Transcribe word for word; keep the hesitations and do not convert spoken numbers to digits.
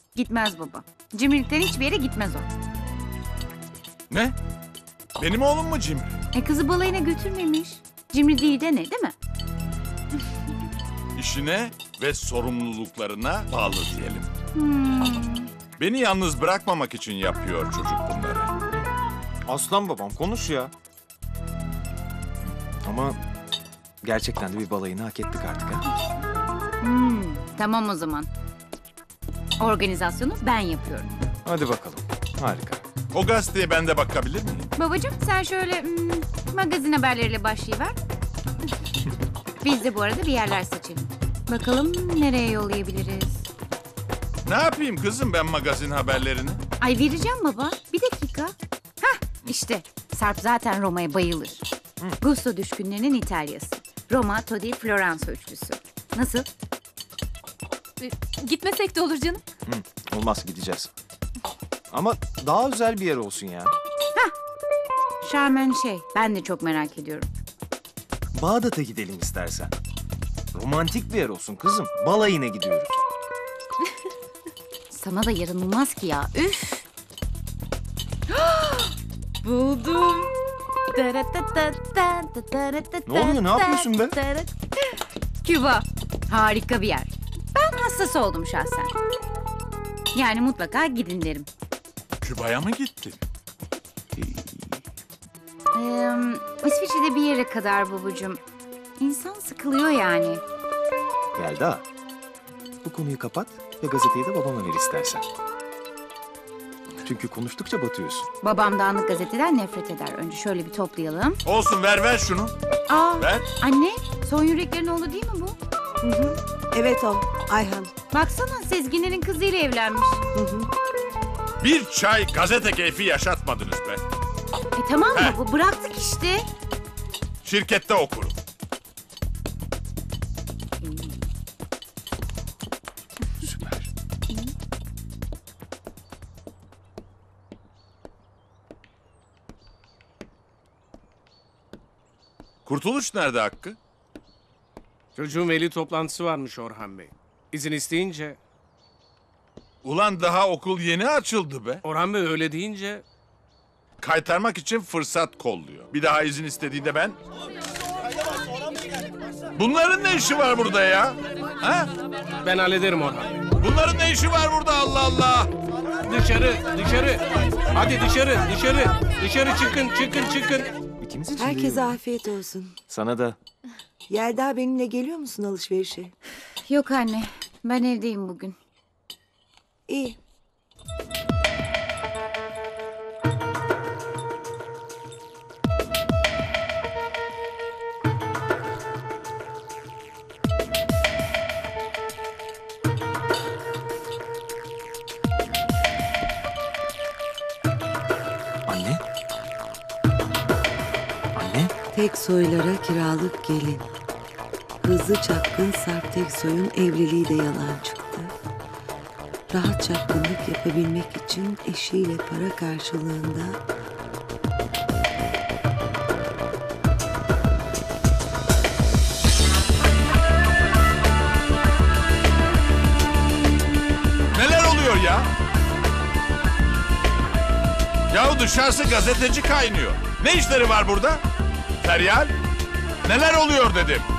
Gitmez baba. Cimrilikten hiçbir yere gitmez o. Ne? Benim oğlum mu cimri? E kızı balayına götürmemiş. Cimri değil de ne, değil mi? İşine ve sorumluluklarına bağlı diyelim. Hmm. Beni yalnız bırakmamak için yapıyor çocuk bunları. Aslan babam konuş ya. Ama gerçekten de bir balayını hak ettik artık ha. Hmm. Tamam o zaman. Organizasyonu ben yapıyorum. Hadi bakalım. Harika. O gazeteye ben de bakabilir miyim? Babacığım sen şöyle hmm, magazin haberleriyle başlayıver. Biz de bu arada bir yerler seçelim. Bakalım nereye yollayabiliriz? Ne yapayım kızım ben magazin haberlerini? Ay vereceğim baba. Bir dakika. Hah işte. Sarp zaten Roma'ya bayılır. Gusto düşkünlerinin İtalyası. Roma, Todi, Floransa üçlüsü. Nasıl? E, Gitmesek de olur canım. Hı, olmaz gideceğiz. Ama daha özel bir yer olsun ya. Şarmen şey. Ben de çok merak ediyorum. Bağdat'a gidelim istersen. Romantik bir yer olsun kızım. Balayına gidiyoruz. Sana da yaranılmaz ki ya. Üf. Buldum. Ne oluyor, ne yapıyorsun be? Küba. Harika bir yer. Ben hassas oldum şahsen. Yani mutlaka gidin derim. Küba'ya mı gittin? Ee, İsviçre'de bir yere kadar babacığım. İnsan sıkılıyor yani. Yelda, bu konuyu kapat ve gazeteyi de babama ver istersen. Çünkü konuştukça batıyorsun. Babam dağınık gazeteden nefret eder. Önce şöyle bir toplayalım. Olsun ver ver şunu. Aa, Ver. anne, son yüreklerin oğlu değil mi bu? Evet o, Ayhan. Baksana Sezginlerin kızıyla evlenmiş. Bir çay gazete keyfi yaşatmadınız be. E tamam Heh. baba, bıraktık işte. Şirkette okurum. Süper. Kurtuluş nerede Hakkı? Çocuğun veli toplantısı varmış Orhan Bey. İzin isteyince... Ulan daha okul yeni açıldı be. Orhan Bey öyle deyince... Kaytarmak için fırsat kolluyor. Bir daha izin istediğinde ben... Bunların ne işi var burada ya? Ha? Ben hallederim Orhan Bey. Bunların ne işi var burada Allah Allah? Dışarı, dışarı. Hadi dışarı, dışarı. Dışarı çıkın, çıkın, çıkın. İkimiz için Herkese değil mi? afiyet olsun. Sana da. Yelda benimle geliyor musun alışverişe? Yok anne, ben evdeyim bugün. İyi. Anne? Anne? Tek soylara kiralık gelin. Hızlı çapkın Sarp Teksoy'un evliliği de yalan çıktı. Rahat çapkınlık yapabilmek için eşiyle para karşılığında... Neler oluyor ya? Yahu dışarısı gazeteci kaynıyor. Ne işleri var burada? Feryal? Neler oluyor dedim.